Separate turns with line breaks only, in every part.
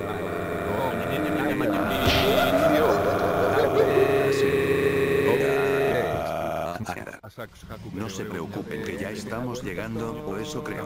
No se preocupen que ya estamos llegando, o eso creo.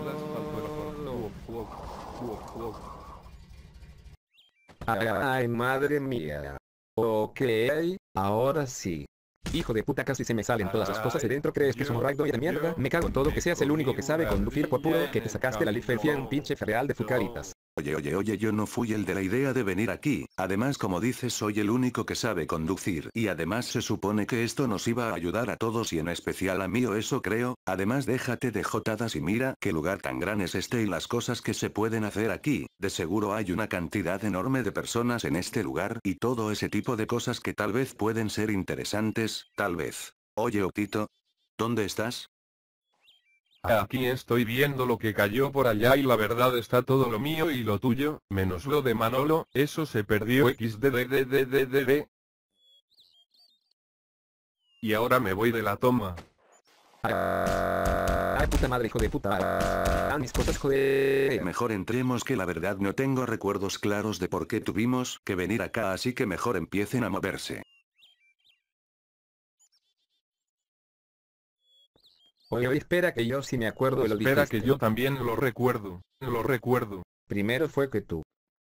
Ay, madre mía. Ok, ahora sí. Hijo de puta, casi se me salen todas las cosas de dentro. ¿Crees que es un raido de mierda? Me cago en todo, que seas el único que sabe conducir por puro que te sacaste la licencia en un pinche ferial de Fucaritas.
Oye, yo no fui el de la idea de venir aquí. Además, como dices, soy el único que sabe conducir. Y además se supone que esto nos iba a ayudar a todos y en especial a mí, o eso creo. Además, déjate de jotadas y mira qué lugar tan gran es este y las cosas que se pueden hacer aquí. De seguro hay una cantidad enorme de personas en este lugar y todo ese tipo de cosas que tal vez pueden ser interesantes, tal vez. Oye, Otito, ¿dónde estás?
Aquí estoy viendo lo que cayó por allá y la verdad está todo lo mío y lo tuyo, menos lo de Manolo, eso se perdió xdddddd. Y ahora me voy de la toma.
Ay, puta madre, hijo de puta. Mis cosas, joder.
Mejor entremos que la verdad no tengo recuerdos claros de por qué tuvimos que venir acá, así que mejor empiecen a moverse.
Oye, espera que yo sí me acuerdo de lo
Espera que
dijiste.
yo también lo recuerdo, lo recuerdo.
Primero fue que tú.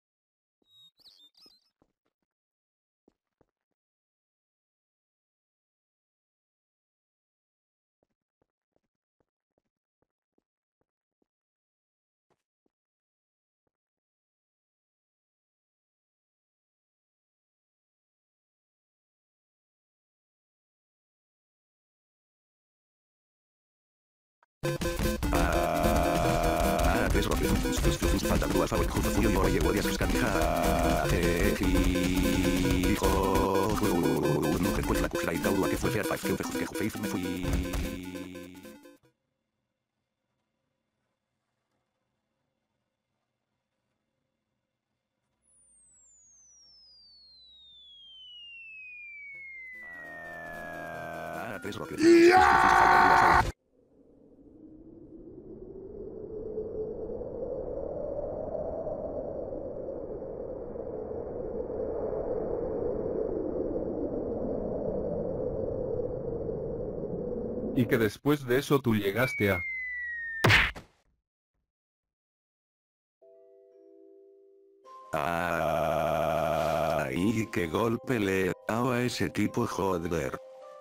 Y que después de eso tú llegaste a...
Ay, qué golpe le he dado a ese tipo, joder.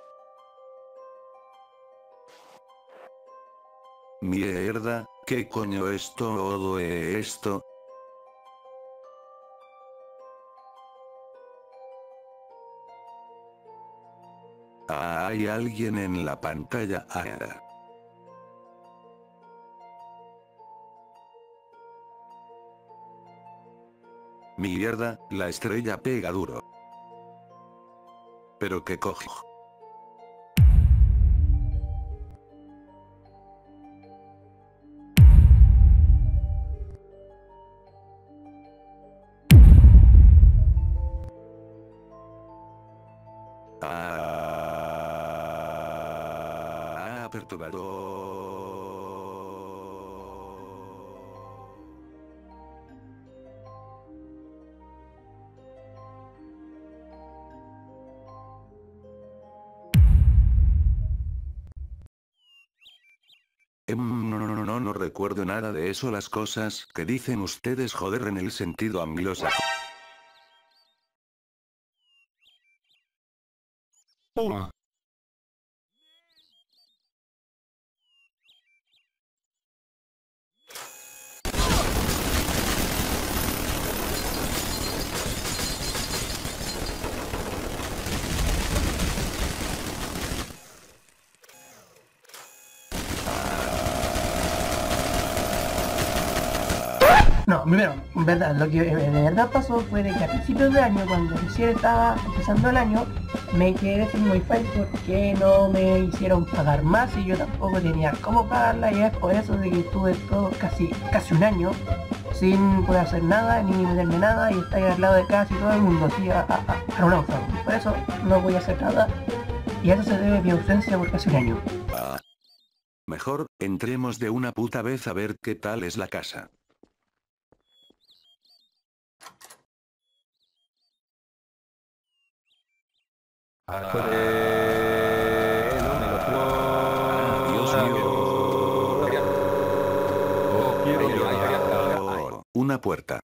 Mierda, ¿qué coño es todo esto? Hay alguien en la pantalla. Mierda, la estrella pega duro. Pero qué cojo. Perturbador. No recuerdo nada de eso, las cosas que dicen ustedes, joder, en el sentido anglosajón.
Hola.
No, primero, en verdad, lo que de verdad pasó fue de que a principios de año, cuando recién estaba empezando el año, me quedé sin wifi porque no me hicieron pagar más y yo tampoco tenía cómo pagarla, y es por eso de que estuve todo casi un año sin poder hacer nada, ni meterme nada, y estar al lado de casi todo el mundo, así a un náufrago. Por eso no voy a hacer nada, y a eso se debe mi ausencia por casi un año.
Mejor, entremos de una puta vez a ver qué tal es la casa.
Joder, no me lo puedo.
Dios mío.
Oh, quiero llorar.
Una puerta.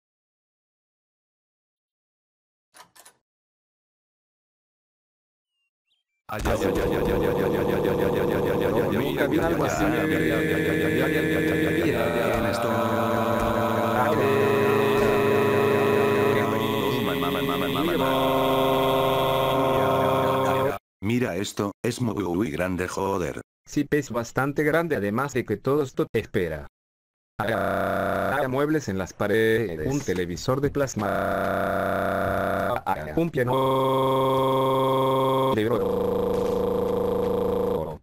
Nunca vi algo así.
¿Quién es tú? Mira esto, es muy grande, joder.
Sí, es bastante grande, además de que todo esto te espera. Hay muebles en las paredes, un televisor de plasma, un piano de oro.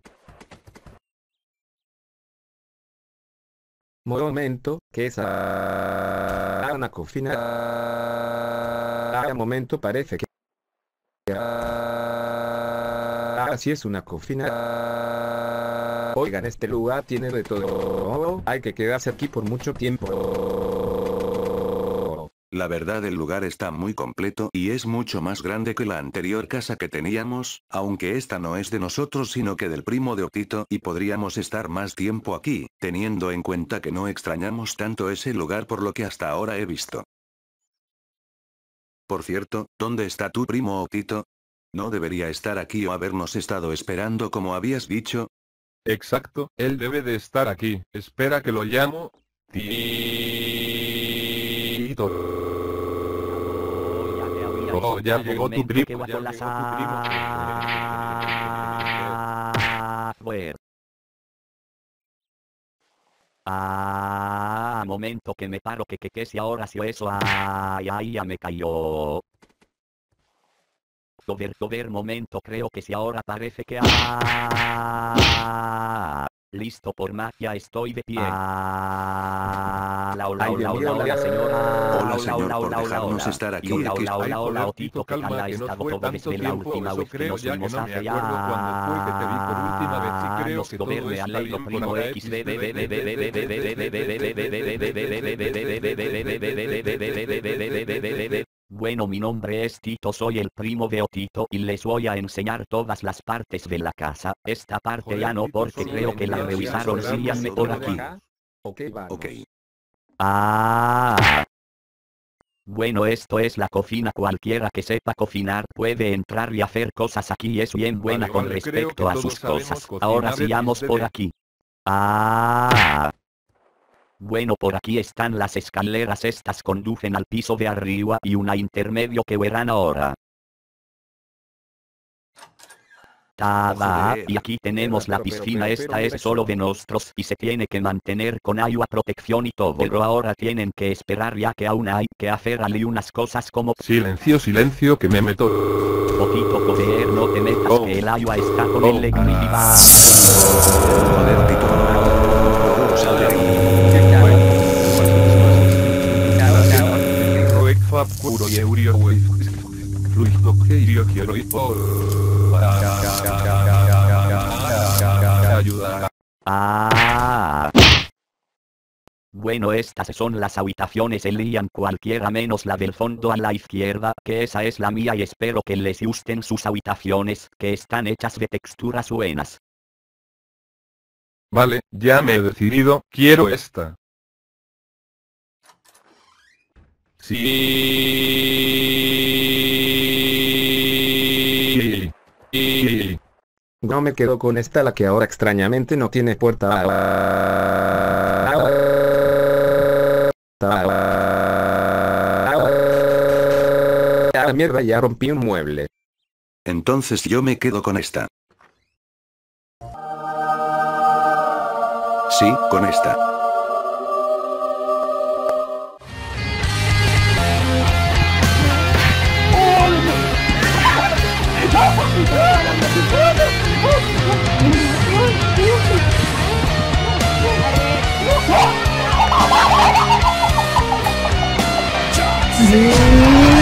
Momento, que es una cocina. Momento, parece que así es una cocina. Oigan, este lugar tiene de todo. Hay que quedarse aquí por mucho tiempo.
La verdad, el lugar está muy completo y es mucho más grande que la anterior casa que teníamos, aunque esta no es de nosotros sino que del primo de Otito, y podríamos estar más tiempo aquí, teniendo en cuenta que no extrañamos tanto ese lugar por lo que hasta ahora he visto. Por cierto, ¿dónde está tu primo Otito? ¿No debería estar aquí o habernos estado esperando como habías dicho?
Exacto, él debe de estar aquí. Espera que lo llamo. Tito. Oh, ya llegó tu primo.
Momento que me paro que si ahora si eso, ya me cayó. Joder, momento, creo que si ahora parece que listo, por magia estoy de pie. Hola, señora.
Hola, señor, por dejarnos estar aquí.
Hola, Otito, que
calma,
ha
que no
estado
fue
todo
tanto
desde la
tiempo,
última
eso
vez que
creo
nos
ya que
vimos
no me
hace
acuerdo cuándo fue que te vi por última vez y creo que todo
me
está
alegro,
bien por
primo
ahora.
Bueno, mi nombre es Tito, soy el primo de Otito y les voy a enseñar todas las partes de la casa. Esta parte ya no, porque creo que la revisaron. Síganme por aquí.
Ok, vamos.
Ok.
Bueno, esto es la cocina. Cualquiera que sepa cocinar puede entrar y hacer cosas aquí. Es bien buena
Vale,
con
creo
respecto
que
a
todos
sus
sabemos
cosas.
cocinar,
Ahora sigamos por aquí. Bueno, por aquí están las escaleras. Estas conducen al piso de arriba y una intermedio que verán ahora. Y aquí tenemos la piscina. Esta es solo de nosotros y se tiene que mantener con agua, protección y todo. Pero ahora tienen que esperar ya que aún hay que hacer ali unas cosas como...
Silencio, silencio, que me meto.
Otito, joder, no te metas que el agua está con electricidad.
Joder, Tito. Sal de ahí.
Puro y eurio, güey. Fluido que yo quiero ir por. Ayuda.
Bueno, estas son las habitaciones. Elían cualquiera menos la del fondo a la izquierda, que esa es la mía, y espero que les gusten sus habitaciones, que están hechas de texturas buenas.
Vale, ya me he decidido, quiero esta. Sí.
No me quedo con esta, la que ahora extrañamente no tiene puerta. Mierda, ya rompí un mueble.
Entonces yo me quedo con esta. Sí, con esta.
Sí.